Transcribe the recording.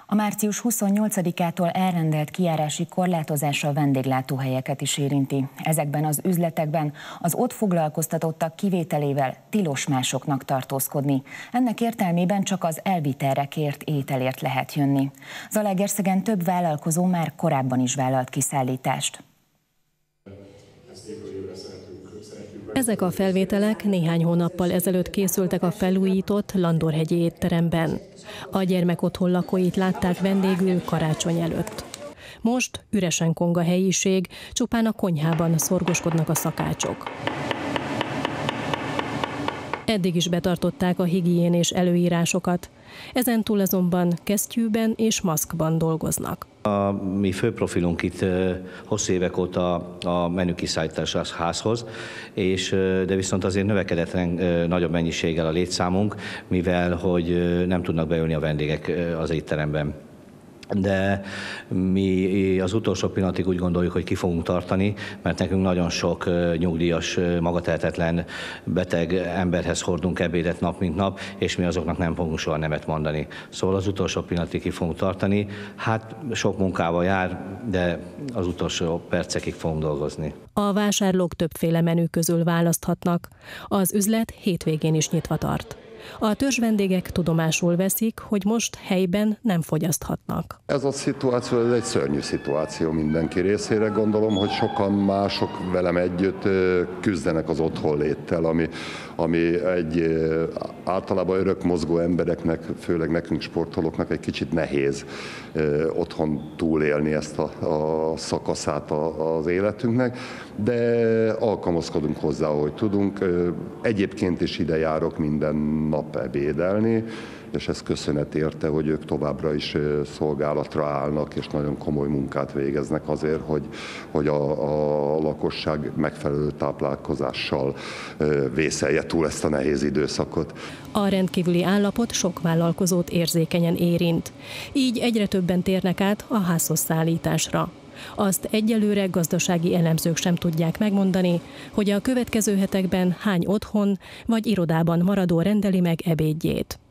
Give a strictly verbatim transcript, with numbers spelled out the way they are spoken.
A március huszonnyolcadikától elrendelt kijárási korlátozás a vendéglátóhelyeket is érinti. Ezekben az üzletekben az ott foglalkoztatottak kivételével tilos másoknak tartózkodni. Ennek értelmében csak az elvitelre kért ételért lehet jönni. Zalaegerszegen több vállalkozó már korábban is vállalt kiszállítást. Ezek a felvételek néhány hónappal ezelőtt készültek a felújított Landorhegyi étteremben. A gyermekotthon lakóit látták vendégül karácsony előtt. Most üresen kong a helyiség, csupán a konyhában szorgoskodnak a szakácsok. Eddig is betartották a higiénés előírásokat, ezentúl azonban kesztyűben és maszkban dolgoznak. A mi fő profilunk itt hosszú évek óta a menükiszállítás a házhoz, és, de viszont azért növekedett nagyobb mennyiséggel a létszámunk, mivel hogy nem tudnak beülni a vendégek az étteremben. De mi az utolsó pillanatig úgy gondoljuk, hogy ki fogunk tartani, mert nekünk nagyon sok nyugdíjas, magatehetetlen, beteg emberhez hordunk ebédet nap mint nap, és mi azoknak nem fogunk soha nemet mondani. Szóval az utolsó pillanatig ki fogunk tartani. Hát sok munkával jár, de az utolsó percekig fogunk dolgozni. A vásárlók többféle menü közül választhatnak. Az üzlet hétvégén is nyitva tart. A törzsvendégek tudomásul veszik, hogy most helyben nem fogyaszthatnak. Ez a szituáció, ez egy szörnyű szituáció mindenki részére. Gondolom, hogy sokan mások velem együtt küzdenek az otthonléttel, ami, ami egy általában örök mozgó embereknek, főleg nekünk sportolóknak egy kicsit nehéz otthon túlélni ezt a, a szakaszát az életünknek, de alkalmazkodunk hozzá, ahogy tudunk. Egyébként is ide járok minden nap ebédelni, és ez köszönet érte, hogy ők továbbra is szolgálatra állnak, és nagyon komoly munkát végeznek azért, hogy, hogy a, a lakosság megfelelő táplálkozással vészelje túl ezt a nehéz időszakot. A rendkívüli állapot sok vállalkozót érzékenyen érint. Így egyre többen térnek át a házhoz szállításra. Azt egyelőre gazdasági elemzők sem tudják megmondani, hogy a következő hetekben hány otthon vagy irodában maradó rendeli meg ebédjét.